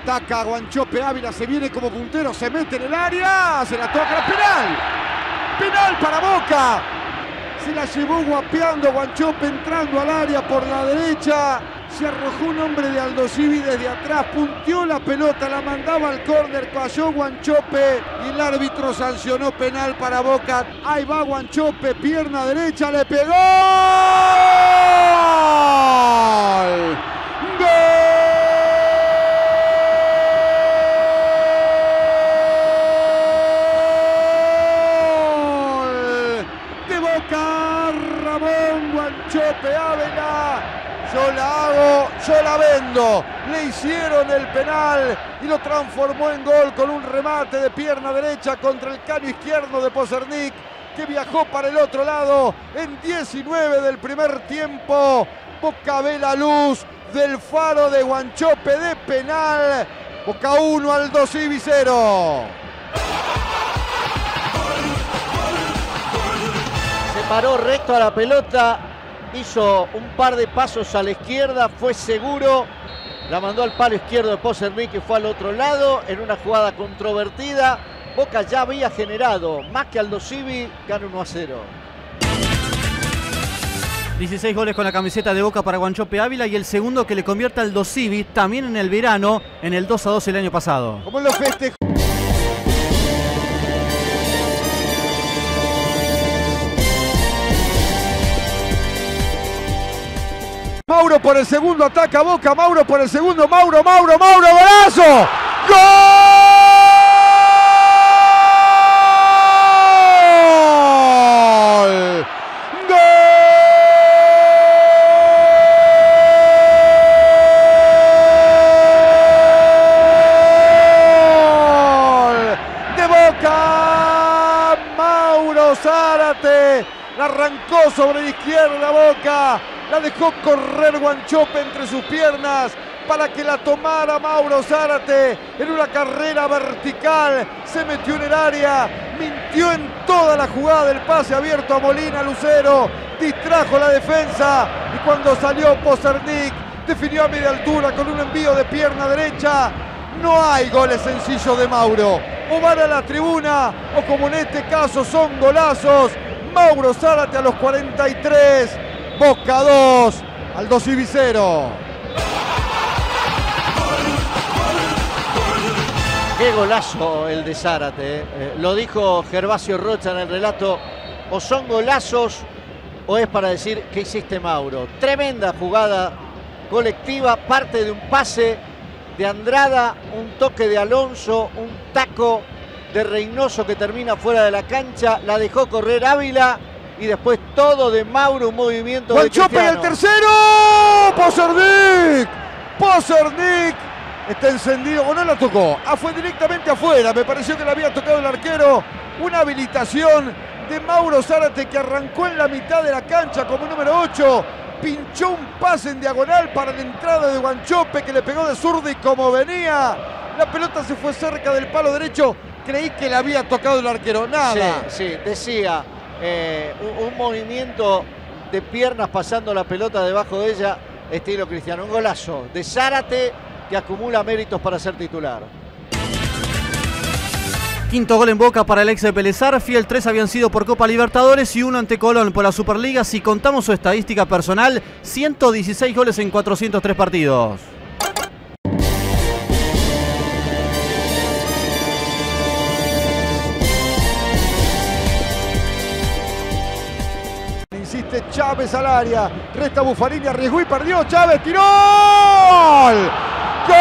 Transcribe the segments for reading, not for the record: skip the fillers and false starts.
Ataca Guanchope Ávila, se viene como puntero, se mete en el área, se la toca, penal. Penal para Boca. Se la llevó guapeando Guanchope entrando al área por la derecha. Se arrojó un hombre de Aldosivi desde atrás, punteó la pelota, la mandaba al córner, cayó Guanchope y el árbitro sancionó penal para Boca. Ahí va Guanchope, pierna derecha, le pegó. ¡Gol! De Boca, Ramón Guanchope Ávila. Yo la hago, yo la vendo. Le hicieron el penal y lo transformó en gol con un remate de pierna derecha contra el caño izquierdo de Pozernik, que viajó para el otro lado en 19 del primer tiempo. Boca ve la luz del faro de Guanchope de penal. Boca 1, Aldosivi 0. Se paró recto a la pelota. Hizo un par de pasos a la izquierda, fue seguro, la mandó al palo izquierdo de Pozernik, que fue al otro lado, en una jugada controvertida. Boca ya había generado más que Aldosivi, gana 1-0. 16 goles con la camiseta de Boca para Guanchope Ávila y el segundo que le convierte a Aldosivi también en el verano, en el 2-2 el año pasado. ¿Cómo lo festejó? Mauro por el segundo, ataca Boca, Mauro por el segundo, Mauro, golazo. ¡Gol! ¡Gol! De Boca, Mauro Zárate, la arrancó sobre la izquierda Boca. La dejó correr Guanchope entre sus piernas para que la tomara Mauro Zárate en una carrera vertical. Se metió en el área, mintió en toda la jugada del pase abierto a Molina Lucero, distrajo la defensa y cuando salió Pozernik definió a media altura con un envío de pierna derecha. No hay goles sencillos de Mauro. O van a la tribuna o, como en este caso, son golazos. Mauro Zárate a los 43. Boca 2, Aldosivi 0. Qué golazo el de Zárate. Lo dijo Gervasio Rocha en el relato. O son golazos o es para decir ¿qué hiciste, Mauro? Tremenda jugada colectiva, parte de un pase de Andrada, un toque de Alonso, un taco de Reynoso que termina fuera de la cancha. La dejó correr Ávila. Y después todo de Mauro, un movimiento de Cristiano. Guanchope el tercero. Pozernik está encendido. O no la tocó. Fue directamente afuera. Me pareció que le había tocado el arquero. Una habilitación de Mauro Zárate que arrancó en la mitad de la cancha como número 8. Pinchó un pase en diagonal para la entrada de Guanchope, que le pegó de zurda y como venía, la pelota se fue cerca del palo derecho. Creí que le había tocado el arquero. Nada. Sí, decía. Un movimiento de piernas pasando la pelota debajo de ella, estilo Cristiano. Un golazo de Zárate que acumula méritos para ser titular. Quinto gol en Boca para el ex de Vélez Sarsfield. 3 habían sido por Copa Libertadores y 1 ante Colón por la Superliga. Si contamos su estadística personal, 116 goles en 403 partidos. Insiste Chávez al área, resta Buffarini, arriesgó y perdió. Chávez tiró. ¡Gol! ¡Gol!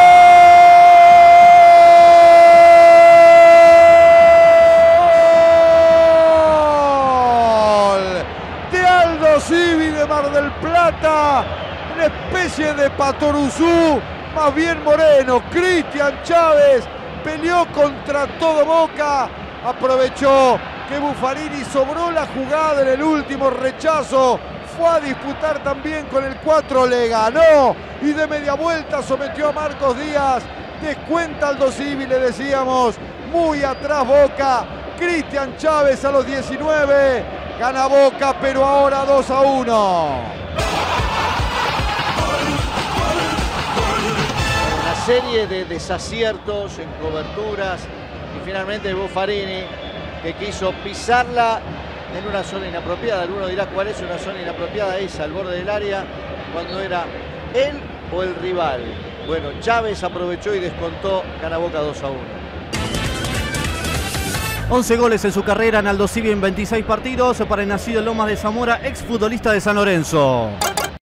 De Aldosivi de Mar del Plata, una especie de Patoruzú, más bien moreno. Cristian Chávez peleó contra todo Boca, aprovechó que Buffarini sobró la jugada en el último rechazo, fue a disputar también con el 4, le ganó y de media vuelta sometió a Marcos Díaz. Descuenta Aldosivi, le decíamos, muy atrás Boca. Cristian Chávez a los 19, gana Boca, pero ahora 2-1. serie de desaciertos en coberturas y finalmente Buffarini, que quiso pisarla en una zona inapropiada. Alguno dirá cuál es una zona inapropiada, esa al borde del área, cuando era él o el rival. Bueno, Chávez aprovechó y descontó, gana Boca 2-1. 11 goles en su carrera en Aldo Civi en 26 partidos para el nacido en Lomas de Zamora, exfutbolista de San Lorenzo.